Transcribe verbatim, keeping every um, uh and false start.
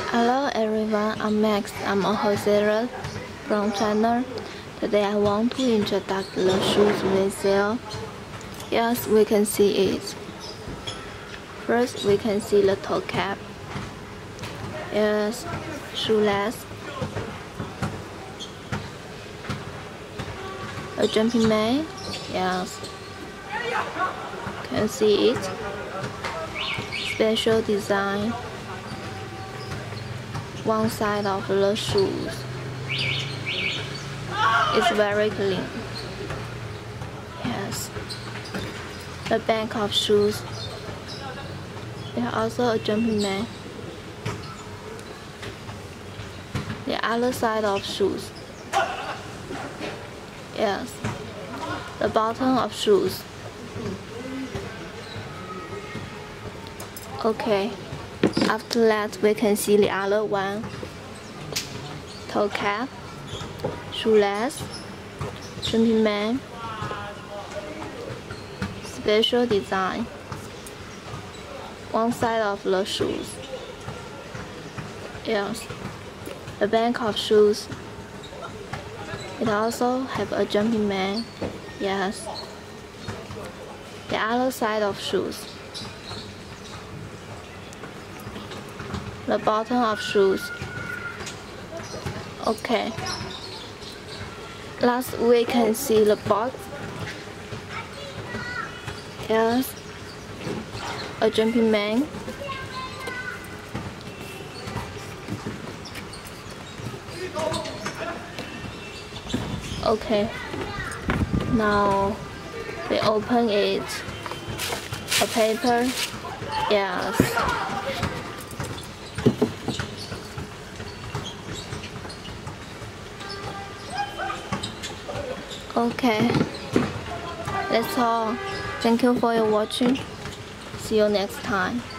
Hello everyone, I'm Max. I'm a wholesaler from China. Today I want to introduce the shoes we sell. Yes, we can see it. First, we can see the toe cap. Yes, shoelace. A jumping man. Yes. Can see it. Special design. One side of the shoes. It's very clean. Yes. The back of shoes. There's also a jumping man. The other side of shoes. Yes. The bottom of shoes. Okay. After that, we can see the other one. Toe cap, shoelace, jumping man, special design. One side of the shoes. Yes. The back of shoes. It also have a jumping man. Yes. The other side of shoes. The bottom of shoes. Okay. Last we can see the box. Yes. A jumping man. Okay. Now we open it. A paper. Yes. Okay, that's all. Thank you for your watching. See you next time.